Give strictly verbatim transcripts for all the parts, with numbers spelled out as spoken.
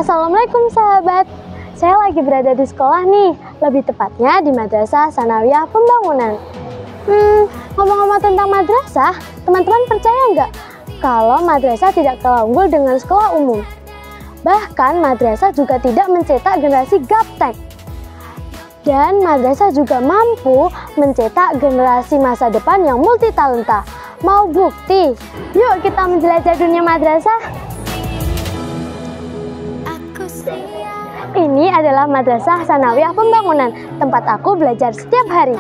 Assalamualaikum sahabat. Saya lagi berada di sekolah nih, lebih tepatnya di Madrasah Tsanawiyah Pembangunan. Hmm, ngomong-ngomong tentang madrasah, teman-teman percaya nggak kalau madrasah tidak kalah unggul dengan sekolah umum? Bahkan madrasah juga tidak mencetak generasi gaptek. Dan madrasah juga mampu mencetak generasi masa depan yang multi talenta. Mau bukti? Yuk kita menjelajah dunia madrasah. Ini adalah Madrasah Tsanawiyah Pembangunan, tempat aku belajar setiap hari.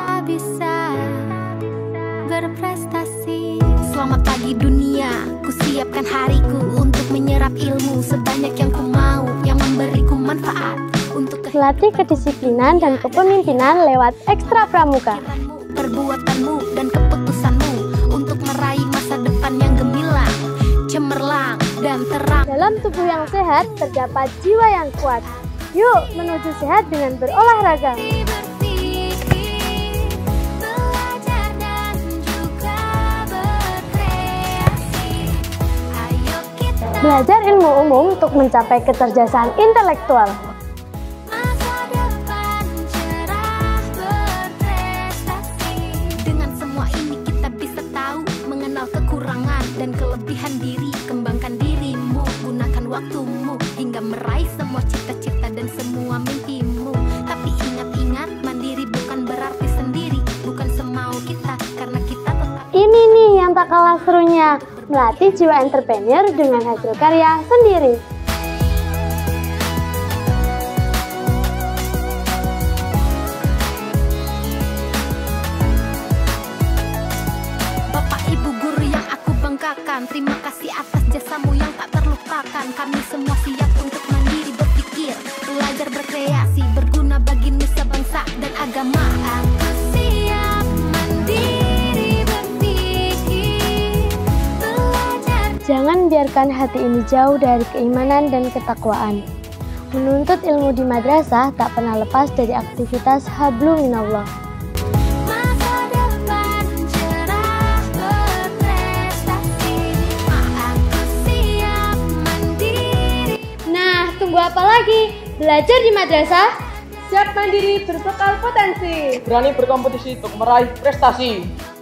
Selamat pagi dunia, ku siapkan hariku untuk menyerap ilmu sebanyak yang ku mau, yang memberiku manfaat untuk melatih kedisiplinan dan kepemimpinan lewat ekstra pramuka. Perbuatanmu dan keputusanmu untuk meraih masa depan yang gemilang, cemerlang dan terang. Dalam tubuh yang sehat terdapat jiwa yang kuat. Yuk menuju sehat dengan berolahraga. Belajar ilmu umum untuk mencapai kecerdasan intelektual. Dengan semua ini kita bisa tahu, mengenal kekurangan dan kelebihan diri. Kembangkan dirimu, gunakan waktumu hingga meraih semua cita-cita dan semua mimpimu. Tapi ingat-ingat, mandiri bukan berarti sendiri, bukan semau kita, karena kita tetap. Ini nih yang tak kalah serunya, melatih jiwa entrepreneur dengan hasil karya sendiri. Bapak Ibu guru yang aku banggakan, terima kasih atas jasamu yang tak terlupakan. Kami semua siap untuk mandiri berpikir, belajar berkreasi, berguna bagi nusa bangsa dan agama. Aku siap mandiri berpikir, belajar. Jangan biarkan hati ini jauh dari keimanan dan ketakwaan. Menuntut ilmu di madrasah tak pernah lepas dari aktivitas hablum minallah. Masa depan cerah berprestasi. Aku siap mandiri. Nah, tunggu apa lagi? Belajar di madrasah? Siap mandiri berbekal potensi. Berani berkompetisi untuk meraih prestasi.